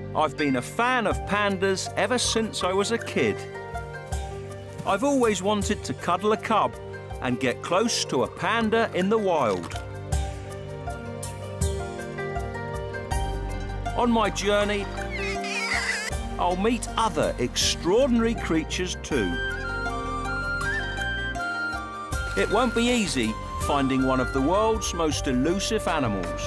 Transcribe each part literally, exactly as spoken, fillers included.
I've been a fan of pandas ever since I was a kid. I've always wanted to cuddle a cub and get close to a panda in the wild. On my journey, I'll meet other extraordinary creatures too. It won't be easy finding one of the world's most elusive animals.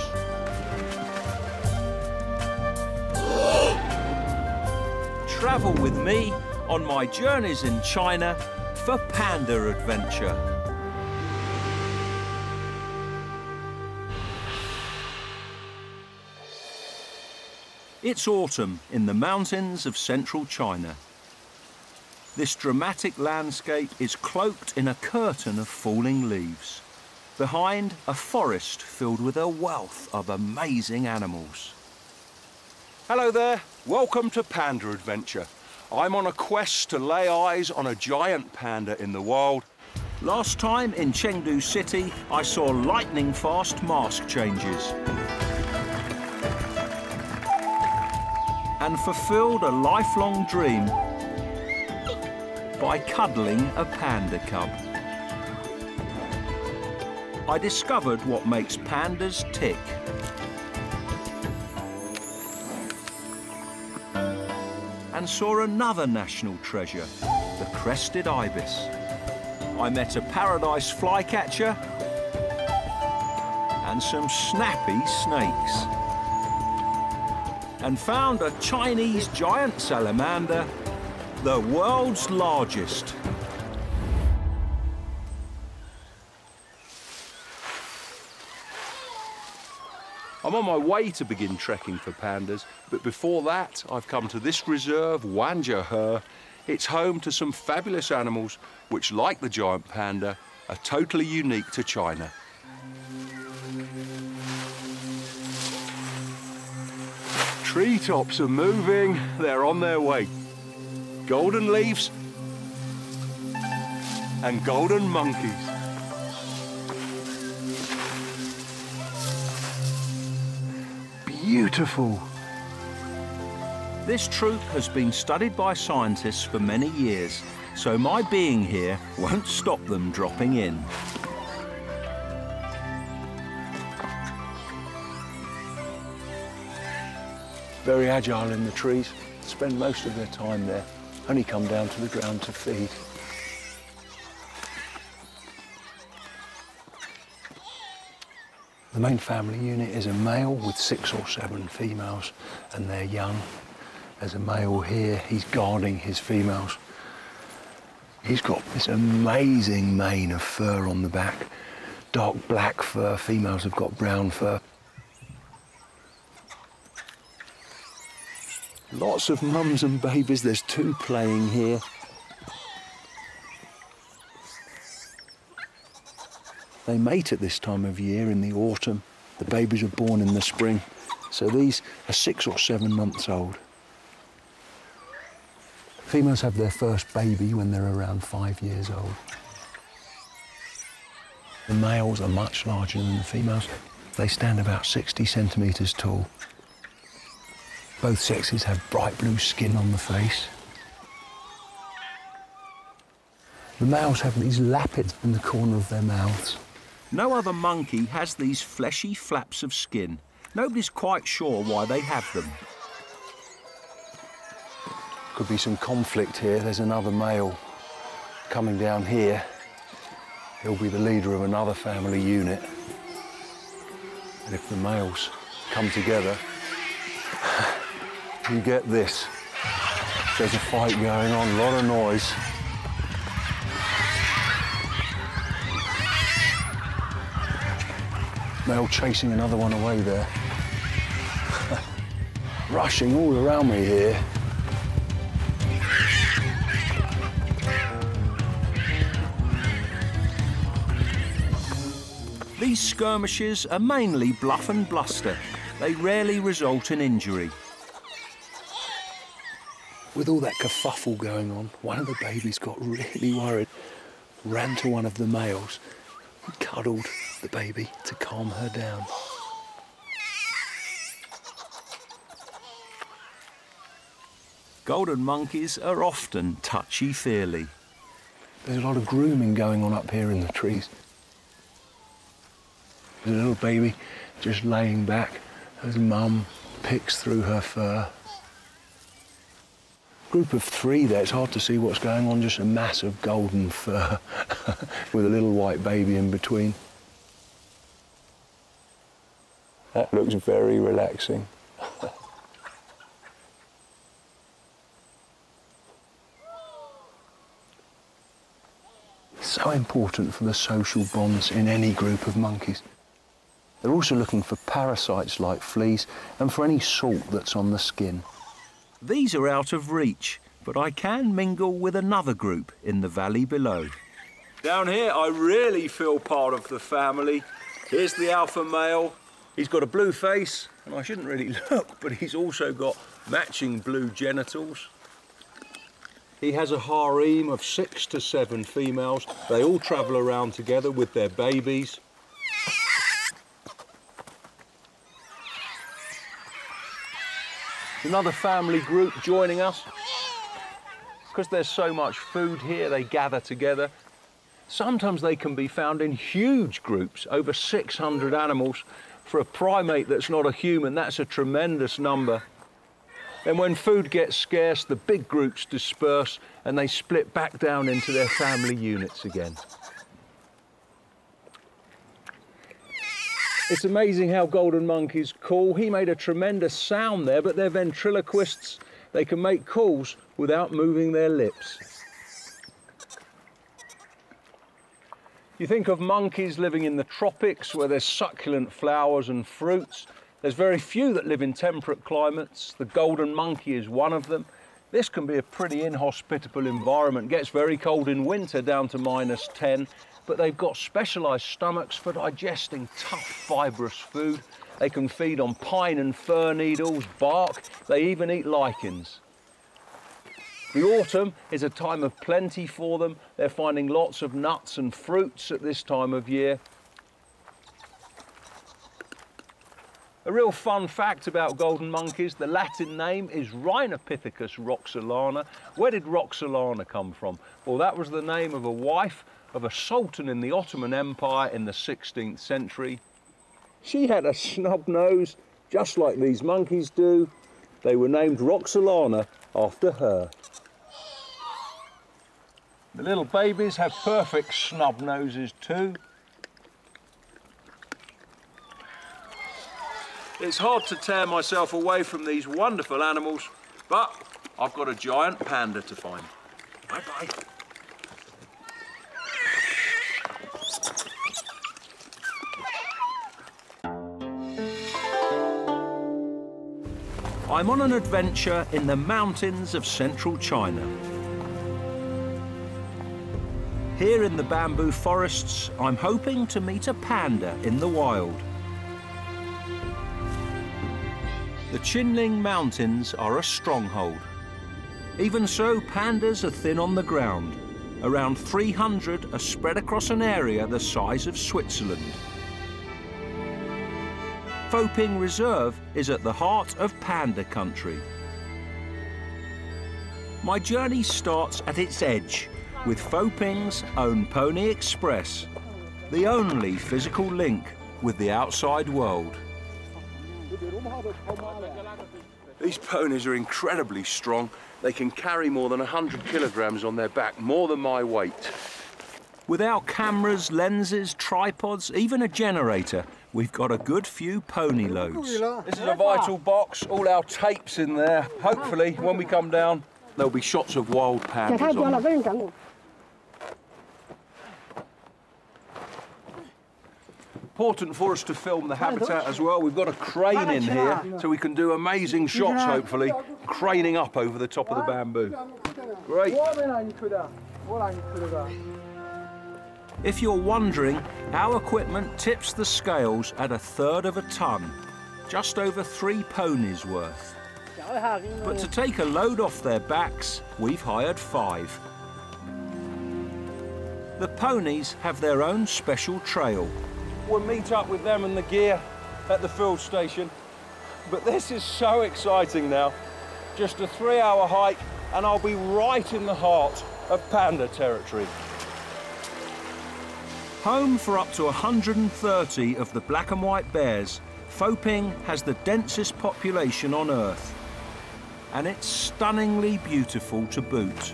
Travel with me on my journeys in China for panda adventure. It's autumn in the mountains of central China. This dramatic landscape is cloaked in a curtain of falling leaves. Behind, a forest filled with a wealth of amazing animals. Hello there, welcome to Panda Adventure. I'm on a quest to lay eyes on a giant panda in the wild. Last time in Chengdu City, I saw lightning-fast mask changes and fulfilled a lifelong dream by cuddling a panda cub. I discovered what makes pandas tick. And saw another national treasure, the crested ibis. I met a paradise flycatcher and some snappy snakes. And found a Chinese giant salamander, the world's largest. I'm on my way to begin trekking for pandas, but before that, I've come to this reserve, Wanzhou. It's home to some fabulous animals which, like the giant panda, are totally unique to China. Treetops are moving, they're on their way. Golden leaves and golden monkeys. Beautiful. This troop has been studied by scientists for many years, so my being here won't stop them dropping in. Very agile in the trees, spend most of their time there, only come down to the ground to feed. The main family unit is a male with six or seven females, and they're young. There's a male here, he's guarding his females. He's got this amazing mane of fur on the back, dark black fur, females have got brown fur. Lots of mums and babies, there's two playing here. They mate at this time of year in the autumn. The babies are born in the spring, so these are six or seven months old. Females have their first baby when they're around five years old. The males are much larger than the females. They stand about sixty centimetres tall. Both sexes have bright blue skin on the face. The males have these lappets in the corner of their mouths. No other monkey has these fleshy flaps of skin. Nobody's quite sure why they have them. Could be some conflict here. There's another male coming down here. He'll be the leader of another family unit. And if the males come together, you get this. There's a fight going on, a lot of noise. Male chasing another one away there. Rushing all around me here. These skirmishes are mainly bluff and bluster. They rarely result in injury. With all that kerfuffle going on, one of the babies got really worried, ran to one of the males, and cuddled the baby to calm her down. golden monkeys are often touchy-feely. There's a lot of grooming going on up here in the trees. There's a little baby just laying back as mum picks through her fur. Group of three there, it's hard to see what's going on, just a mass of golden fur with a little white baby in between. That looks very relaxing. So important for the social bonds in any group of monkeys. They're also looking for parasites like fleas and for any salt that's on the skin. These are out of reach, but I can mingle with another group in the valley below. Down here, I really feel part of the family. Here's the alpha male. He's got a blue face, and I shouldn't really look, but he's also got matching blue genitals. He has a harem of six to seven females. They all travel around together with their babies. Another family group joining us. Because there's so much food here, they gather together. Sometimes they can be found in huge groups, over six hundred animals. For a primate that's not a human, that's a tremendous number. And when food gets scarce, the big groups disperse and they split back down into their family units again. It's amazing how golden monkeys call. He made a tremendous sound there, but they're ventriloquists. They can make calls without moving their lips. You think of monkeys living in the tropics where there's succulent flowers and fruits. There's very few that live in temperate climates. The golden monkey is one of them. This can be a pretty inhospitable environment. It gets very cold in winter, down to minus ten, but they've got specialised stomachs for digesting tough, fibrous food. They can feed on pine and fir needles, bark. They even eat lichens. The autumn is a time of plenty for them. They're finding lots of nuts and fruits at this time of year. A real fun fact about golden monkeys, the Latin name is Rhinopithecus roxolana. Where did Roxolana come from? Well, that was the name of a wife of a sultan in the Ottoman Empire in the sixteenth century. She had a snub nose, just like these monkeys do. They were named Roxolana after her. The little babies have perfect snub noses too. It's hard to tear myself away from these wonderful animals, but I've got a giant panda to find. Bye-bye. I'm on an adventure in the mountains of central China. Here in the bamboo forests, I'm hoping to meet a panda in the wild. The Qinling Mountains are a stronghold. Even so, pandas are thin on the ground. Around three hundred are spread across an area the size of Switzerland. Foping Reserve is at the heart of panda country. My journey starts at its edge with Foping's own Pony Express, the only physical link with the outside world. These ponies are incredibly strong. They can carry more than one hundred kilograms on their back, more than my weight. Without cameras, lenses, tripods, even a generator, we've got a good few pony loads. This is a vital box, all our tapes in there. Hopefully, when we come down, there'll be shots of wild pandas on them. Important for us to film the habitat as well. We've got a crane in here, so we can do amazing shots, hopefully, craning up over the top of the bamboo. Great. If you're wondering, our equipment tips the scales at a third of a ton, just over three ponies worth. But to take a load off their backs, we've hired five. The ponies have their own special trail. We'll meet up with them and the gear at the field station. But this is so exciting now. Just a three-hour hike and I'll be right in the heart of panda territory. Home for up to one hundred thirty of the black and white bears, Phoping has the densest population on Earth. And it's stunningly beautiful to boot.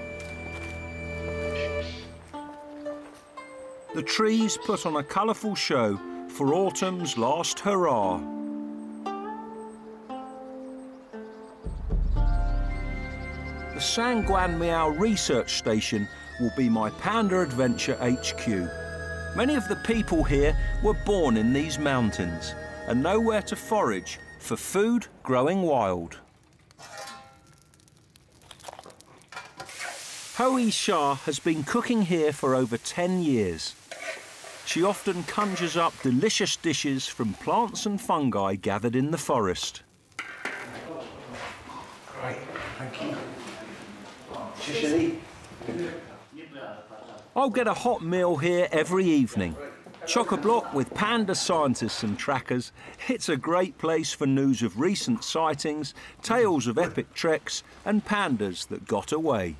The trees put on a colourful show for autumn's last hurrah. The Sangguan Miao Research Station will be my Panda Adventure H Q. Many of the people here were born in these mountains and know where to forage for food growing wild. Hui Xia has been cooking here for over ten years. She often conjures up delicious dishes from plants and fungi gathered in the forest. Great, thank you. Shishili. I'll get a hot meal here every evening. Chock-a-block with panda scientists and trackers. It's a great place for news of recent sightings, tales of epic treks and pandas that got away.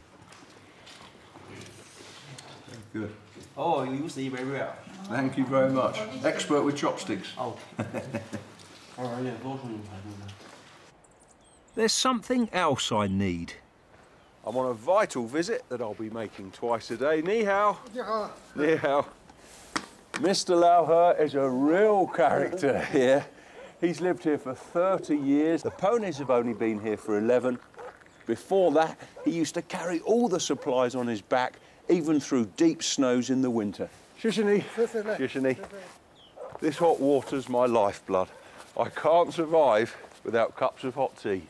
Good. Oh, you see very well. Thank you very much. Expert with chopsticks. Oh. There's something else I need. I'm on a vital visit that I'll be making twice a day. Ni hao. Ni hao. Mister Lao He is a real character here. He's lived here for thirty years. The ponies have only been here for eleven. Before that, he used to carry all the supplies on his back, even through deep snows in the winter. Shishini. Shishini. This hot water's my lifeblood. I can't survive without cups of hot tea.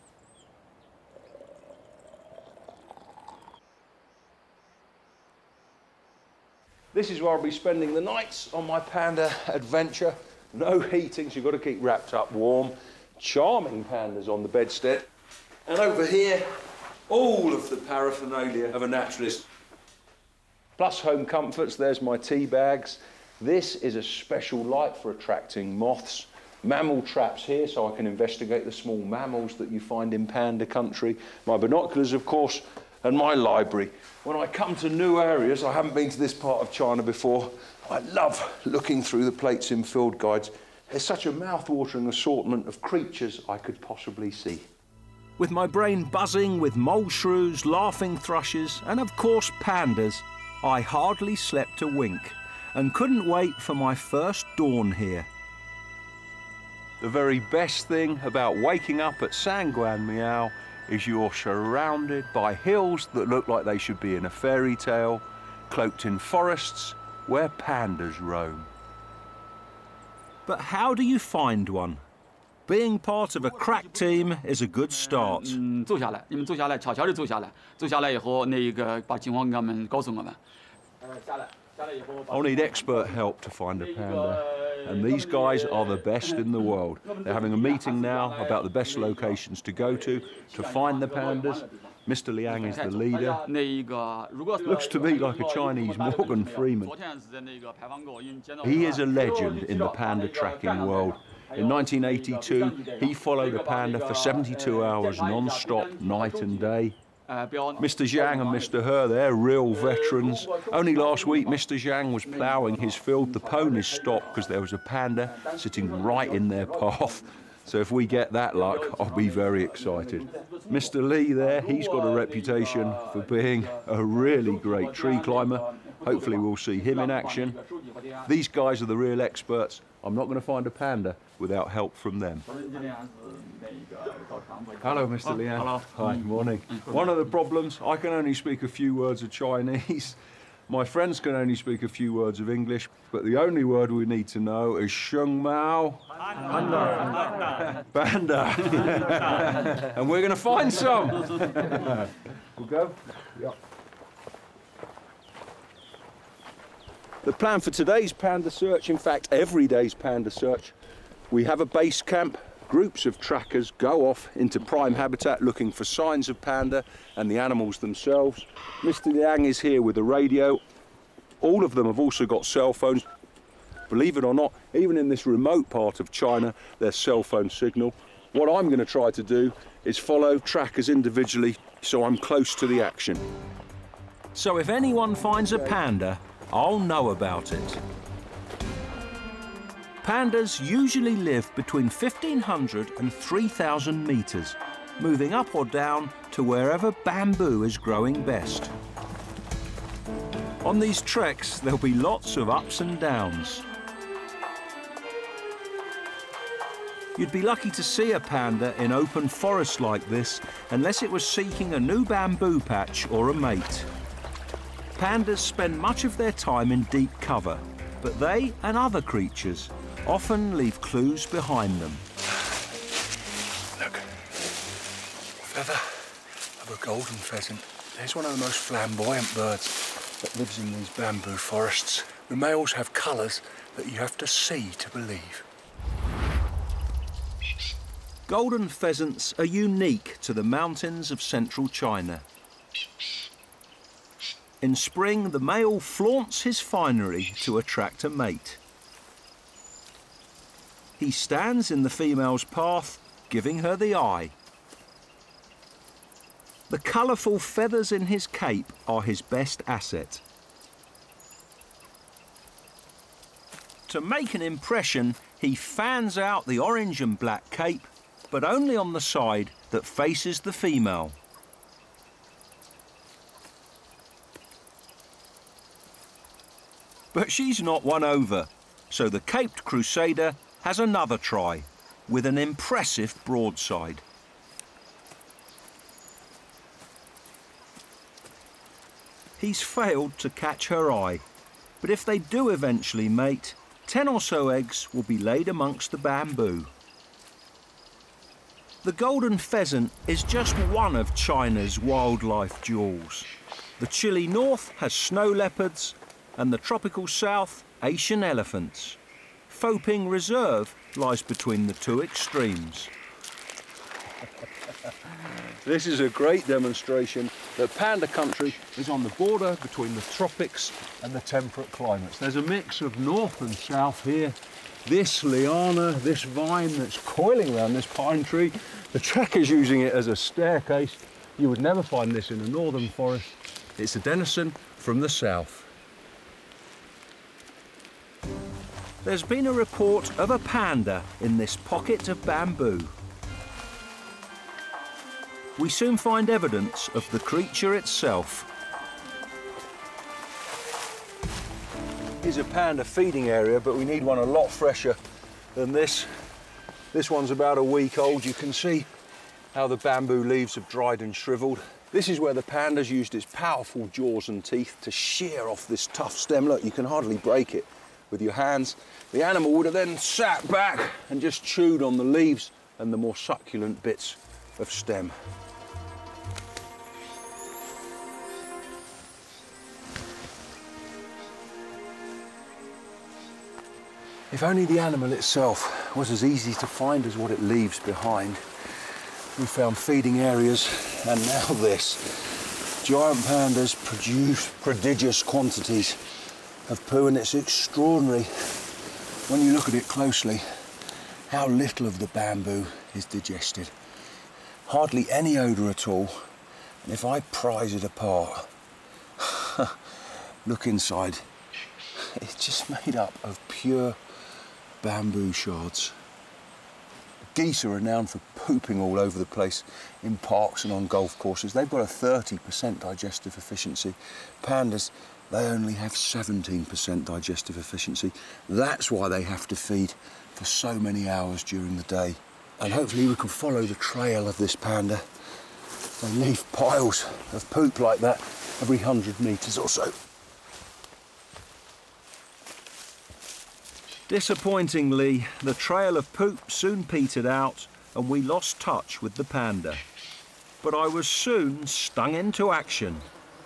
This is where I'll be spending the nights on my panda adventure. No heating, so you've got to keep wrapped up warm. Charming pandas on the bedstead. And over here, all of the paraphernalia of a naturalist. Plus home comforts, there's my tea bags. This is a special light for attracting moths. Mammal traps here, so I can investigate the small mammals that you find in panda country. My binoculars, of course, and my library. When I come to new areas, I haven't been to this part of China before, I love looking through the plates in field guides. There's such a mouth-watering assortment of creatures I could possibly see. With my brain buzzing with mole shrews, laughing thrushes, and of course pandas, I hardly slept a wink and couldn't wait for my first dawn here. The very best thing about waking up at Sangguan Miao is you're surrounded by hills that look like they should be in a fairy tale, cloaked in forests where pandas roam. But how do you find one? Being part of a crack team is a good start. 嗯，坐下来，你们坐下来，悄悄地坐下来。坐下来以后，那个把情况给我们告诉我们。呃，下来，下来以后。 I'll need expert help to find a panda, and these guys are the best in the world. They're having a meeting now about the best locations to go to to find the pandas. Mister Liang is the leader. Looks to me like a Chinese Morgan Freeman. He is a legend in the panda tracking world. In nineteen eighty-two, he followed a panda for seventy-two hours non-stop, night and day. Mister Zhang and Mister He, they're real veterans. Only last week, Mister Zhang was ploughing his field. The ponies stopped because there was a panda sitting right in their path. So if we get that luck, I'll be very excited. Mister Li there, he's got a reputation for being a really great tree climber. Hopefully we'll see him in action. These guys are the real experts. I'm not going to find a panda without help from them. Hello, Mister Liang. Hello. Hi, morning. One of the problems, I can only speak a few words of Chinese. My friends can only speak a few words of English, but the only word we need to know is Sheng Mao. Panda. Panda. And we're going to find some. We'll go? Yeah. The plan for today's panda search, in fact every day's panda search, we have a base camp. Groups of trackers go off into prime habitat looking for signs of panda and the animals themselves. Mister Liang is here with a radio. All of them have also got cell phones. Believe it or not, even in this remote part of China, there's cell phone signal. What I'm going to try to do is follow trackers individually so I'm close to the action. So if anyone finds a panda, I'll know about it. Pandas usually live between fifteen hundred and three thousand metres, moving up or down to wherever bamboo is growing best. On these treks, there'll be lots of ups and downs. You'd be lucky to see a panda in open forest like this unless it was seeking a new bamboo patch or a mate. Pandas spend much of their time in deep cover, but they and other creatures often leave clues behind them. Look, feather of a golden pheasant. There's one of the most flamboyant birds that lives in these bamboo forests. The males have colours that you have to see to believe. Golden pheasants are unique to the mountains of central China. In spring, the male flaunts his finery to attract a mate. He stands in the female's path, giving her the eye. The colourful feathers in his cape are his best asset. To make an impression, he fans out the orange and black cape, but only on the side that faces the female. But she's not won over, so the caped crusader has another try, with an impressive broadside. He's failed to catch her eye, but if they do eventually mate, ten or so eggs will be laid amongst the bamboo. The golden pheasant is just one of China's wildlife jewels. The chilly north has snow leopards, and the tropical south, Asian elephants. Foping Reserve lies between the two extremes. This is a great demonstration that panda country is on the border between the tropics and the temperate climates. There's a mix of north and south here. This liana, this vine that's coiling around this pine tree, the tracker's using it as a staircase. You would never find this in a northern forest. It's a denison from the south. There's been a report of a panda in this pocket of bamboo. We soon find evidence of the creature itself. Here's a panda feeding area, but we need one a lot fresher than this. This one's about a week old. You can see how the bamboo leaves have dried and shriveled. This is where the panda's used its powerful jaws and teeth to shear off this tough stem. Look, you can hardly break it with your hands. The animal would have then sat back and just chewed on the leaves and the more succulent bits of stem. If only the animal itself was as easy to find as what it leaves behind. We found feeding areas, and now this. Giant pandas produce prodigious quantities of poo, and it's extraordinary when you look at it closely how little of the bamboo is digested. Hardly any odour at all, and if I prise it apart, look inside, it's just made up of pure bamboo shards. Geese are renowned for pooping all over the place in parks and on golf courses. They've got a thirty percent digestive efficiency. Pandas, they only have seventeen percent digestive efficiency. That's why they have to feed for so many hours during the day. And hopefully we can follow the trail of this panda. They leave piles of poop like that every hundred metres or so. Disappointingly, the trail of poop soon petered out and we lost touch with the panda. But I was soon stung into action.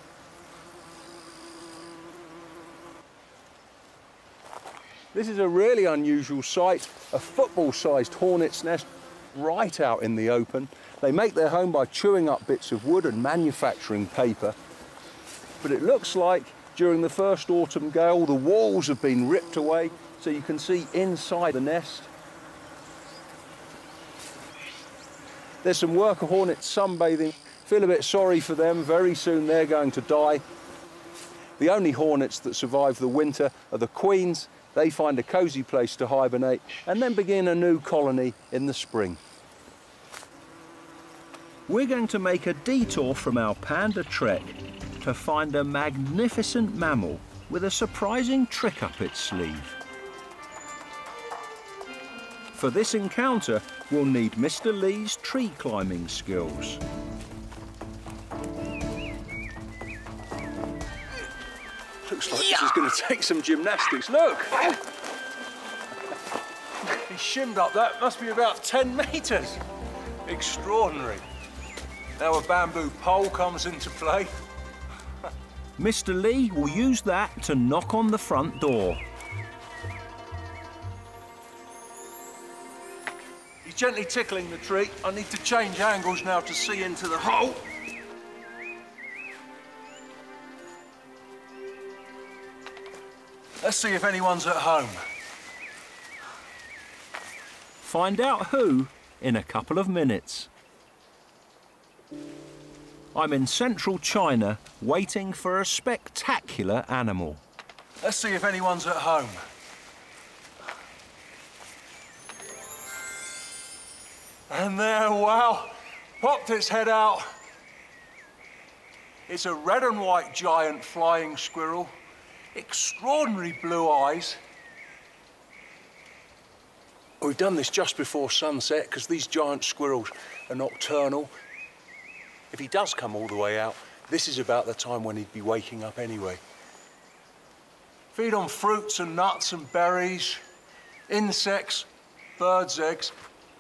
This is a really unusual sight, a football-sized hornet's nest right out in the open. They make their home by chewing up bits of wood and manufacturing paper. But it looks like during the first autumn gale, the walls have been ripped away, so you can see inside the nest. There's some worker hornets sunbathing. Feel a bit sorry for them. Very soon they're going to die. The only hornets that survive the winter are the queens. They find a cosy place to hibernate and then begin a new colony in the spring. We're going to make a detour from our panda trek to find a magnificent mammal with a surprising trick up its sleeve. For this encounter, we'll need Mister Lee's tree climbing skills. Looks like this is going to take some gymnastics. Look! He shimmed up that, must be about ten metres. Extraordinary. Now a bamboo pole comes into play. Mister Lee will use that to knock on the front door. He's gently tickling the tree. I need to change angles now to see into the hole. Let's see if anyone's at home. Find out who in a couple of minutes. I'm in central China waiting for a spectacular animal. Let's see if anyone's at home. And there, wow, popped its head out. It's a red and white giant flying squirrel. Extraordinary blue eyes. We've done this just before sunset because these giant squirrels are nocturnal. If he does come all the way out, this is about the time when he'd be waking up anyway. Feed on fruits and nuts and berries, insects, birds' eggs.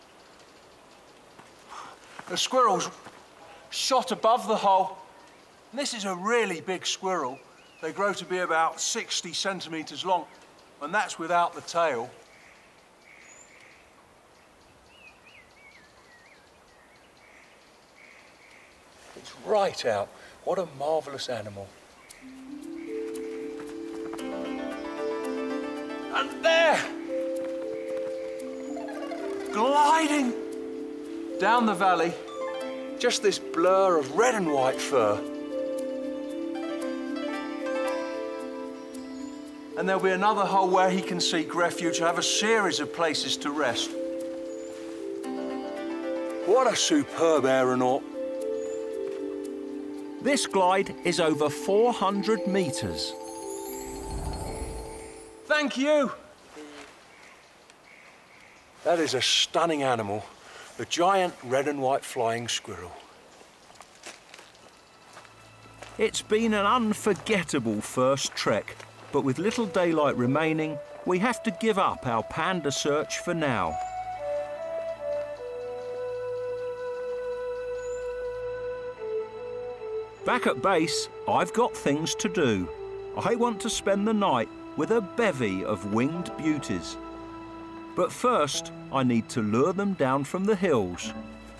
The squirrel's shot above the hole. This is a really big squirrel. They grow to be about sixty centimetres long, and that's without the tail. It's right out. What a marvellous animal. And there! Gliding down the valley, just this blur of red and white fur. And there'll be another hole where he can seek refuge, have a series of places to rest. What a superb aeronaut. This glide is over four hundred metres. Thank you. That is a stunning animal, the giant red and white flying squirrel. It's been an unforgettable first trek, but with little daylight remaining, we have to give up our panda search for now. Back at base, I've got things to do. I want to spend the night with a bevy of winged beauties. But first, I need to lure them down from the hills.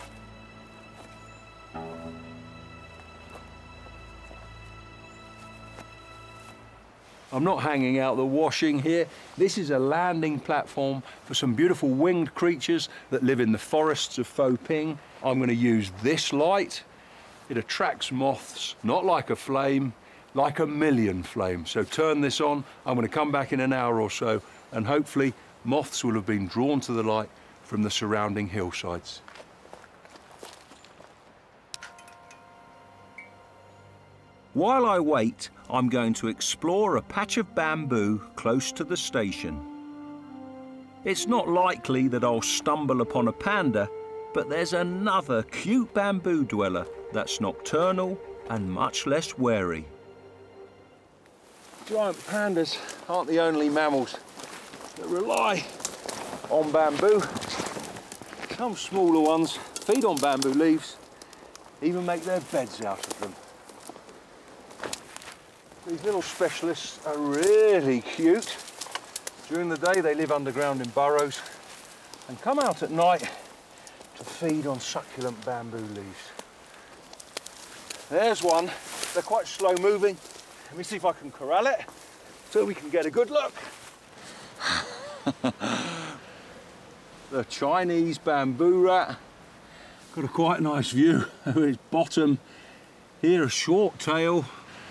I'm not hanging out the washing here. This is a landing platform for some beautiful winged creatures that live in the forests of Foping. I'm going to use this light. It attracts moths, not like a flame, like a million flames. So turn this on. I'm going to come back in an hour or so, and hopefully moths will have been drawn to the light from the surrounding hillsides. While I wait, I'm going to explore a patch of bamboo close to the station. It's not likely that I'll stumble upon a panda, but there's another cute bamboo dweller that's nocturnal and much less wary. Giant pandas aren't the only mammals that rely on bamboo. Some smaller ones feed on bamboo leaves, even make their beds out of them. These little specialists are really cute. During the day they live underground in burrows and come out at night to feed on succulent bamboo leaves. There's one. They're quite slow moving. Let me see if I can corral it so we can get a good look. The Chinese bamboo rat. Got a quite nice view of its bottom. Here, a short tail.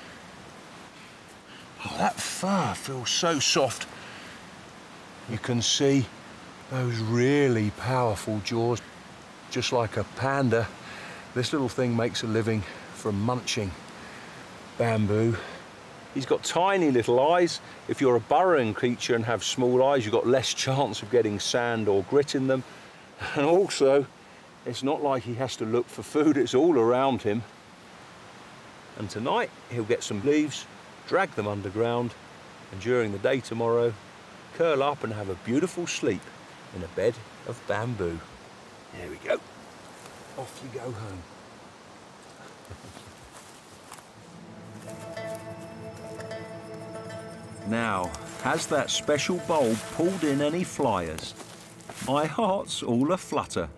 Oh, that fur feels so soft. You can see those really powerful jaws. Just like a panda, this little thing makes a living from munching bamboo. He's got tiny little eyes. If you're a burrowing creature and have small eyes, you've got less chance of getting sand or grit in them. And also, it's not like he has to look for food, it's all around him. And tonight, he'll get some leaves, drag them underground, and during the day tomorrow, curl up and have a beautiful sleep in a bed of bamboo. There we go. Off you go home. Now, has that special bulb pulled in any flyers? My heart's all aflutter.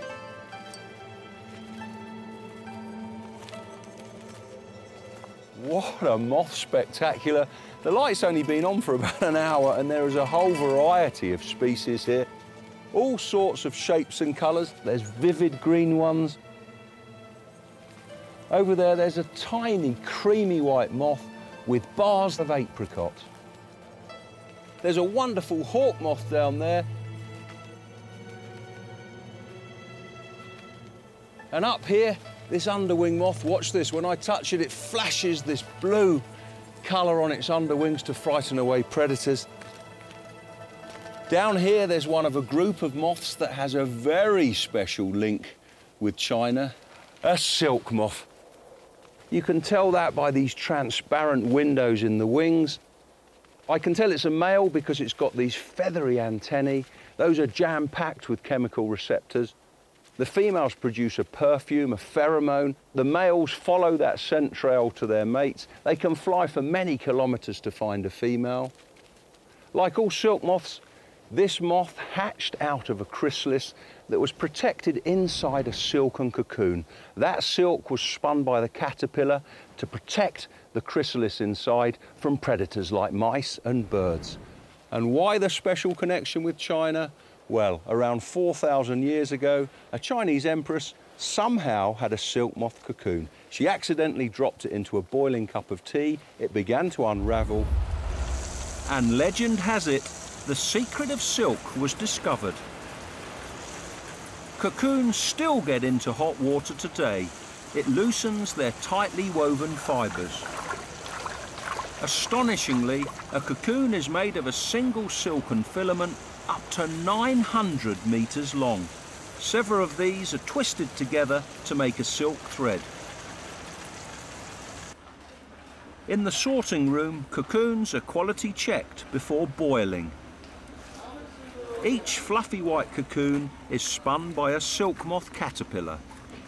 What a moth spectacular. The light's only been on for about an hour and there is a whole variety of species here. All sorts of shapes and colours. There's vivid green ones. Over there, there's a tiny creamy white moth with bars of apricot. There's a wonderful hawk moth down there. And up here, this underwing moth, watch this, when I touch it, it flashes this blue colour on its underwings to frighten away predators. Down here, there's one of a group of moths that has a very special link with China, a silk moth. You can tell that by these transparent windows in the wings. I can tell it's a male because it's got these feathery antennae. Those are jam-packed with chemical receptors. The females produce a perfume, a pheromone. The males follow that scent trail to their mates. They can fly for many kilometres to find a female. Like all silk moths, this moth hatched out of a chrysalis that was protected inside a silken cocoon. That silk was spun by the caterpillar to protect the chrysalis inside from predators like mice and birds. And why the special connection with China? Well, around four thousand years ago, a Chinese empress somehow had a silk moth cocoon. She accidentally dropped it into a boiling cup of tea. It began to unravel. And legend has it, the secret of silk was discovered. Cocoons still get into hot water today. It loosens their tightly woven fibres. Astonishingly, a cocoon is made of a single silken filament up to nine hundred metres long. Several of these are twisted together to make a silk thread. In the sorting room, cocoons are quality checked before boiling. Each fluffy white cocoon is spun by a silk moth caterpillar.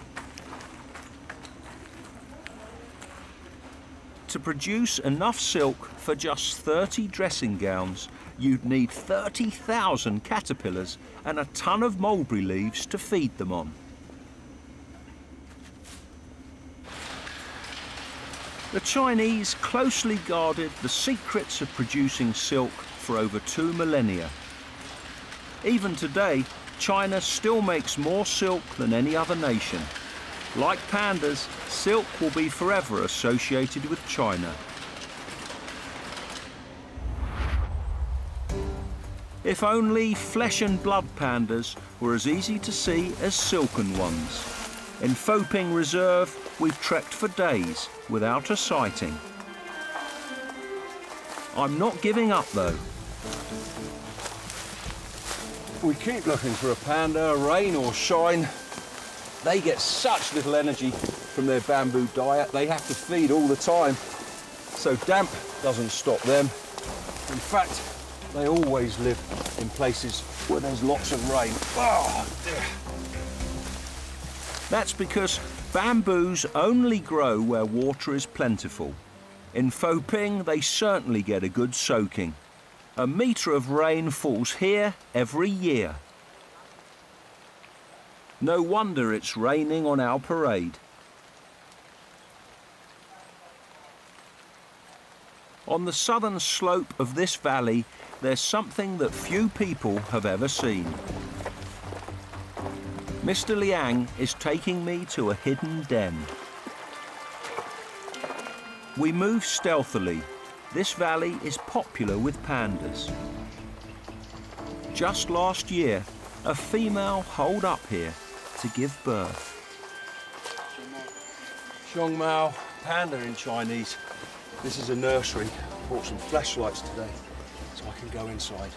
To produce enough silk for just thirty dressing gowns, you'd need thirty thousand caterpillars and a ton of mulberry leaves to feed them on. The Chinese closely guarded the secrets of producing silk for over two millennia. Even today, China still makes more silk than any other nation. Like pandas, silk will be forever associated with China. If only flesh and blood pandas were as easy to see as silken ones. In Foping Reserve, we've trekked for days without a sighting. I'm not giving up though. We keep looking for a panda, rain or shine. They get such little energy from their bamboo diet, they have to feed all the time. So damp doesn't stop them. In fact, they always live in places where there's lots of rain. Oh, dear. That's because bamboos only grow where water is plentiful. In Foping, they certainly get a good soaking. A metre of rain falls here every year. No wonder it's raining on our parade. On the southern slope of this valley, there's something that few people have ever seen. Mister Liang is taking me to a hidden den. We move stealthily. This valley is popular with pandas. Just last year, a female holed up here to give birth. Xiongmao panda in Chinese. This is a nursery. Brought some flashlights today so I can go inside.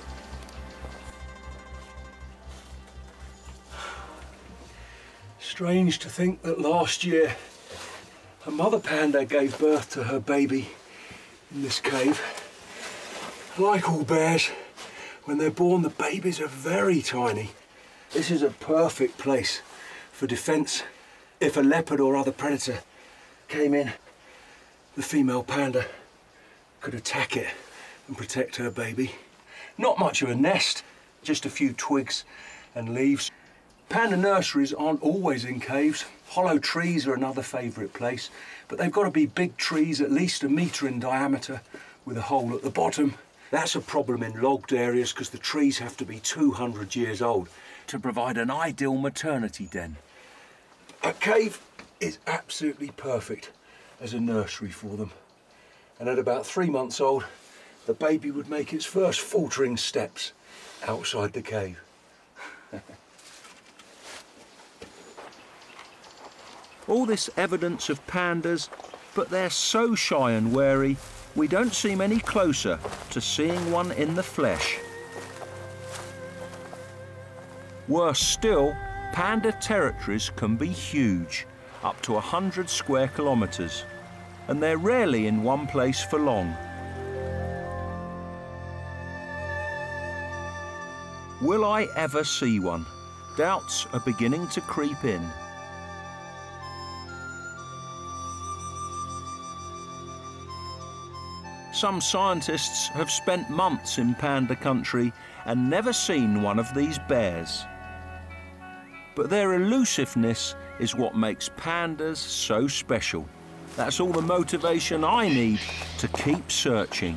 Strange to think that last year a mother panda gave birth to her baby in this cave. Like all bears, when they're born the babies are very tiny. This is a perfect place for defence. If a leopard or other predator came in, the female panda could attack it and protect her baby. Not much of a nest, just a few twigs and leaves. Panda nurseries aren't always in caves. Hollow trees are another favourite place, but they've got to be big trees at least a metre in diameter with a hole at the bottom. That's a problem in logged areas because the trees have to be two hundred years old to provide an ideal maternity den. A cave is absolutely perfect as a nursery for them. And at about three months old, the baby would make its first faltering steps outside the cave. All this evidence of pandas, but they're so shy and wary, we don't seem any closer to seeing one in the flesh. Worse still, panda territories can be huge, up to one hundred square kilometres, and they're rarely in one place for long. Will I ever see one? Doubts are beginning to creep in. Some scientists have spent months in panda country and never seen one of these bears. But their elusiveness is what makes pandas so special. That's all the motivation I need to keep searching.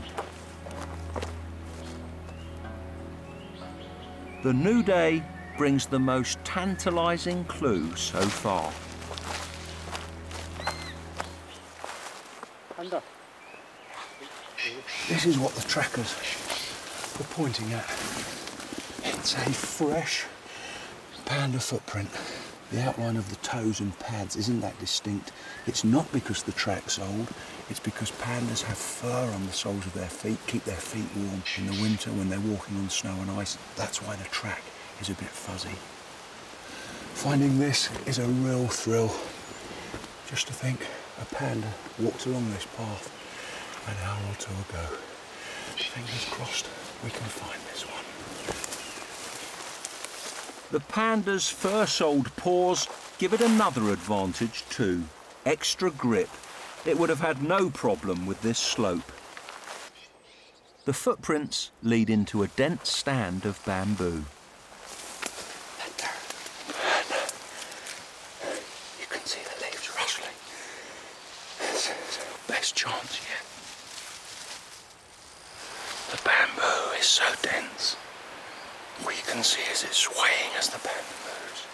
The new day brings the most tantalising clue so far. Panda. This is what the trackers were pointing at. It's a fresh panda footprint. The outline of the toes and pads isn't that distinct. It's not because the track's old, it's because pandas have fur on the soles of their feet, keep their feet warm in the winter when they're walking on snow and ice. That's why the track is a bit fuzzy. Finding this is a real thrill. Just to think a panda walked along this path an hour or two ago. Fingers crossed we can find this one. The panda's fur-soled paws give it another advantage too. Extra grip. It would have had no problem with this slope. The footprints lead into a dense stand of bamboo. You can see the leaves rustling. It's the best chance yet. The bamboo is so dense. All you can see is it swaying as the panda moves.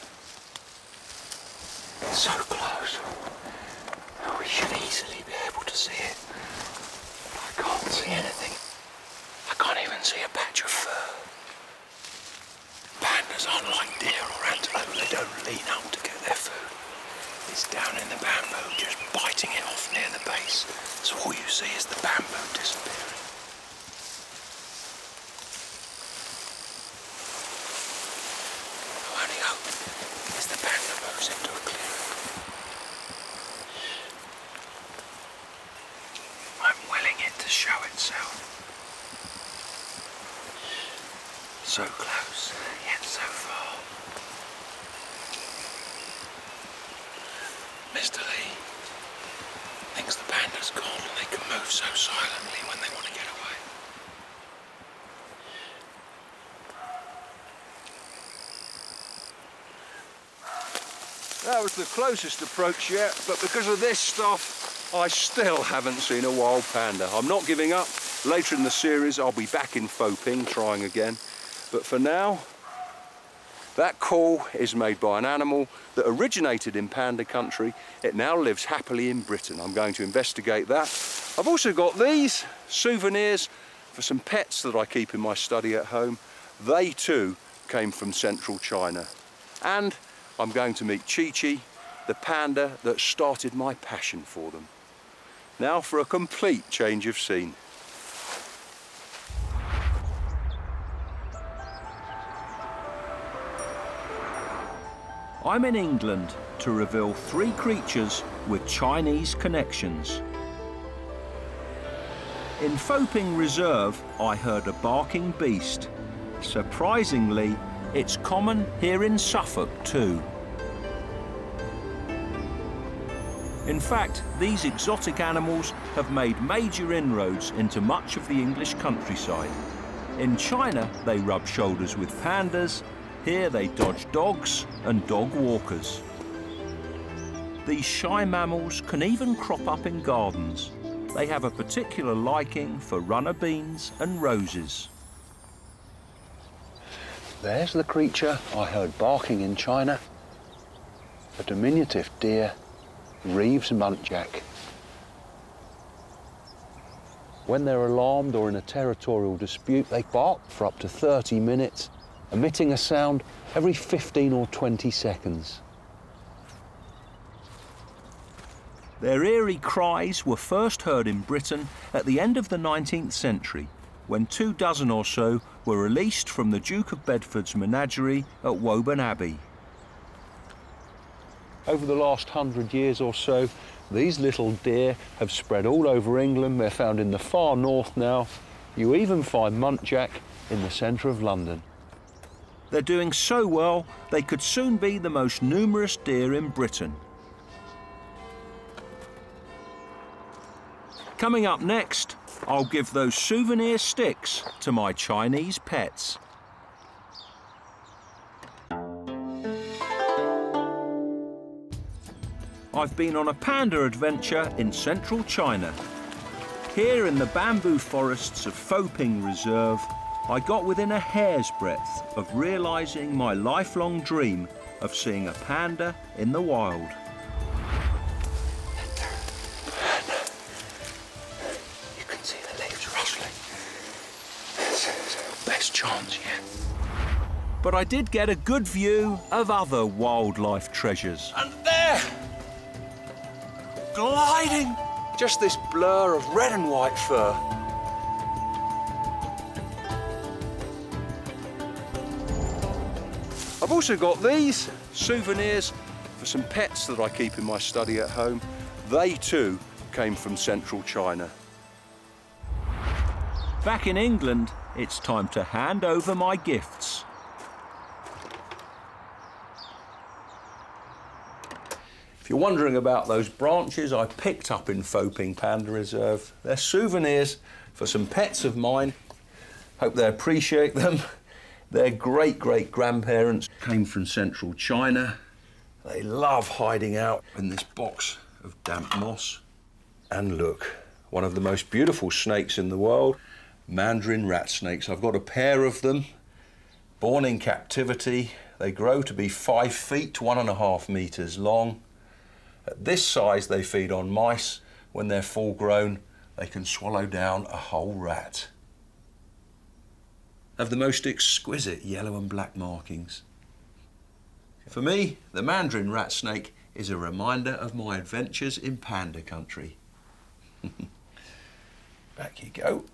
It's so close. We should easily be able to see it. But I can't see anything. I can't even see a patch of fur. Pandas aren't like deer or antelope. They don't lean up to get their food. It's down in the bamboo, just biting it off near the base. So all you see is the bamboo disappearing. As the panda moves into a clearing. I'm willing it to show itself. So close, yet so far. Mister Lee thinks the panda's gone and they can move so silently when they want to get away. That was the closest approach yet, but because of this stuff, I still haven't seen a wild panda. I'm not giving up. Later in the series, I'll be back in Phoping trying again. But for now, That call is made by an animal that originated in panda country. It now lives happily in Britain. I'm going to investigate that. I've also got these souvenirs for some pets that I keep in my study at home. They too came from central China. And I'm going to meet Chi-Chi, the panda that started my passion for them. Now for a complete change of scene. I'm in England to reveal three creatures with Chinese connections. In Foping Reserve, I heard a barking beast. Surprisingly, it's common here in Suffolk too. In fact, these exotic animals have made major inroads into much of the English countryside. In China, they rub shoulders with pandas. Here they dodge dogs and dog walkers. These shy mammals can even crop up in gardens. They have a particular liking for runner beans and roses. There's the creature I heard barking in China. A diminutive deer, Reeves muntjac. When they're alarmed or in a territorial dispute, they bark for up to thirty minutes, emitting a sound every fifteen or twenty seconds. Their eerie cries were first heard in Britain at the end of the nineteenth century, when two dozen or so were released from the Duke of Bedford's menagerie at Woburn Abbey. Over the last hundred years or so, these little deer have spread all over England. They're found in the far north now. You even find muntjac in the centre of London. They're doing so well, they could soon be the most numerous deer in Britain. Coming up next, I'll give those souvenir sticks to my Chinese pets. I've been on a panda adventure in central China. Here in the bamboo forests of Foping Reserve, I got within a hair's breadth of realising my lifelong dream of seeing a panda in the wild. Panda. You can see the leaves rustling. It's our best chance yet. But I did get a good view of other wildlife treasures. And there! Gliding! Just this blur of red and white fur. I've also got these souvenirs for some pets that I keep in my study at home. They too came from central China. Back in England, it's time to hand over my gifts. If you're wondering about those branches I picked up in Foping Panda Reserve, they're souvenirs for some pets of mine. Hope they appreciate them. Their great-great-grandparents came from central China. They love hiding out in this box of damp moss. And look, one of the most beautiful snakes in the world, Mandarin rat snakes. I've got a pair of them, born in captivity. They grow to be five feet, one and a half metres long. At this size, they feed on mice. When they're full grown, they can swallow down a whole rat. Have the most exquisite yellow and black markings. For me, the Mandarin rat snake is a reminder of my adventures in panda country. Back you go.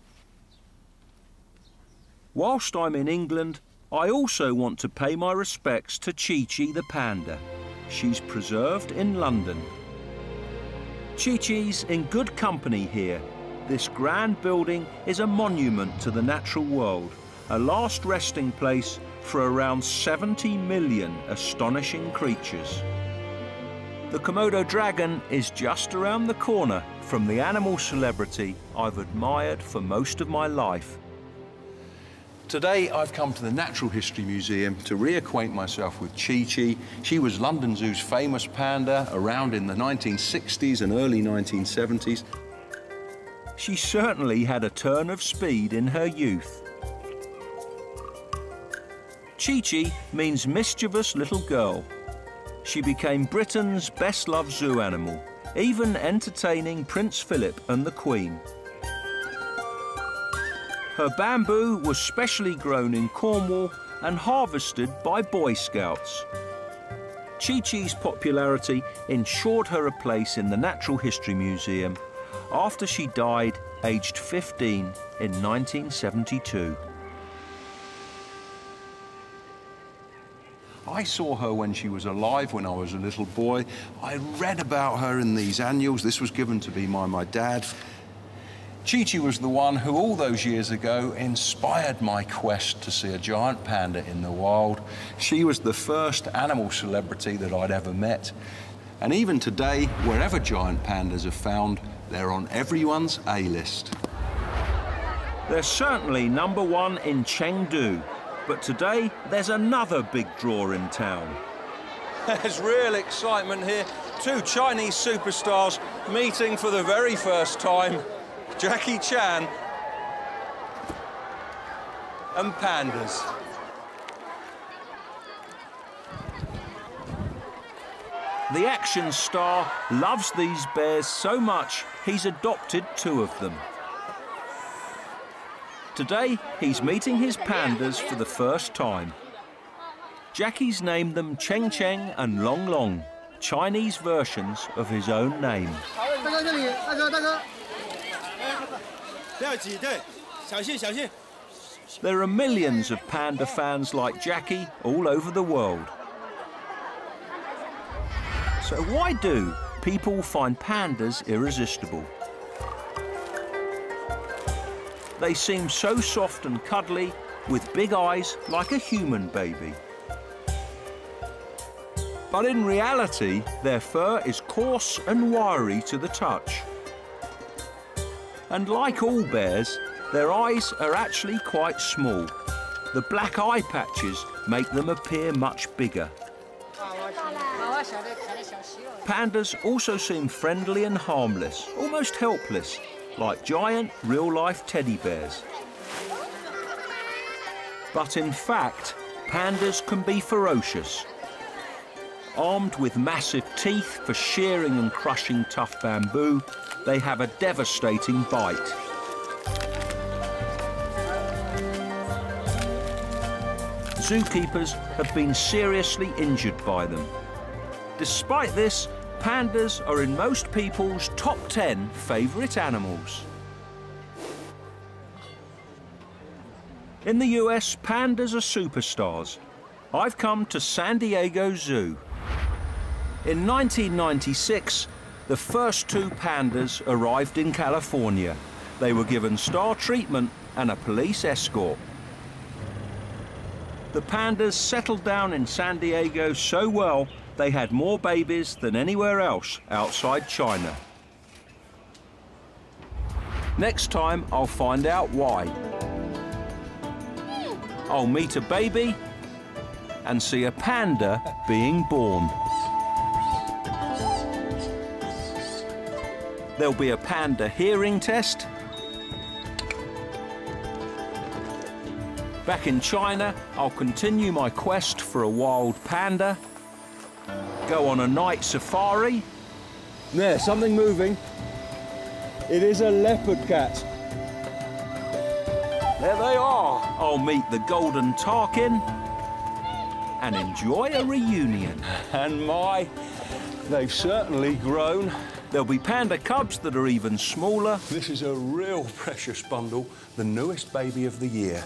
Whilst I'm in England, I also want to pay my respects to Chi-Chi the panda. She's preserved in London. Chi-Chi's in good company here. This grand building is a monument to the natural world, a last resting place for around seventy million astonishing creatures. The Komodo dragon is just around the corner from the animal celebrity I've admired for most of my life. Today I've come to the Natural History Museum to reacquaint myself with Chi-Chi. She was London Zoo's famous panda around in the nineteen sixties and early nineteen seventies. She certainly had a turn of speed in her youth. Chi-Chi means mischievous little girl. She became Britain's best-loved zoo animal, even entertaining Prince Philip and the Queen. Her bamboo was specially grown in Cornwall and harvested by Boy Scouts. Chi-Chi's popularity ensured her a place in the Natural History Museum after she died aged fifteen in nineteen seventy-two. I saw her when she was alive, when I was a little boy. I read about her in these annuals. This was given to me by my dad. Chi-Chi was the one who, all those years ago, inspired my quest to see a giant panda in the wild. She was the first animal celebrity that I'd ever met. And even today, wherever giant pandas are found, they're on everyone's A-list. They're certainly number one in Chengdu. But today, there's another big draw in town. There's real excitement here. Two Chinese superstars meeting for the very first time. Jackie Chan and pandas. The action star loves these bears so much, he's adopted two of them. Today, he's meeting his pandas for the first time. Jackie's named them Cheng Cheng and Long Long, Chinese versions of his own name. There are millions of panda fans like Jackie all over the world. So why do people find pandas irresistible? They seem so soft and cuddly, with big eyes like a human baby. But in reality, their fur is coarse and wiry to the touch. And like all bears, their eyes are actually quite small. The black eye patches make them appear much bigger. Pandas also seem friendly and harmless, almost helpless, like giant real-life teddy bears. But in fact, pandas can be ferocious. Armed with massive teeth for shearing and crushing tough bamboo, they have a devastating bite. Zookeepers have been seriously injured by them. Despite this, pandas are in most people's top ten favourite animals. In the U S, pandas are superstars. I've come to San Diego Zoo. In nineteen ninety-six, the first two pandas arrived in California. They were given star treatment and a police escort. The pandas settled down in San Diego so well, they had more babies than anywhere else outside China. Next time, I'll find out why. I'll meet a baby and see a panda being born. There'll be a panda hearing test. Back in China, I'll continue my quest for a wild panda, go on a night safari. There, something moving. It is a leopard cat. There they are. I'll meet the golden tarkin and enjoy a reunion. And my, they've certainly grown. There'll be panda cubs that are even smaller. This is a real precious bundle, the newest baby of the year.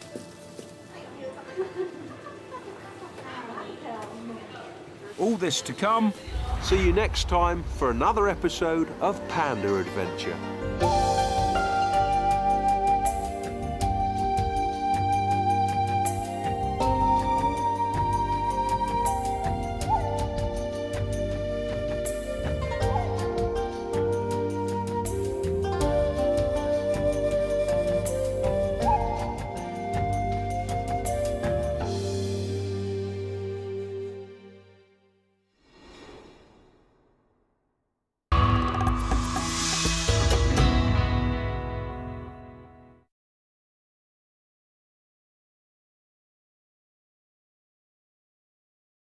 All this to come. See you next time for another episode of Panda Adventure.